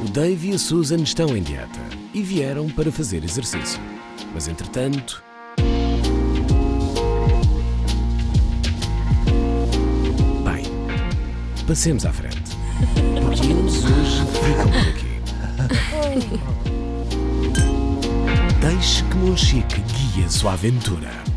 O Dave e a Susan estão em dieta e vieram para fazer exercício. Mas entretanto... Bem, passemos à frente. Porque eles hoje ficam por aqui. Deixe que Monchique guie a sua aventura.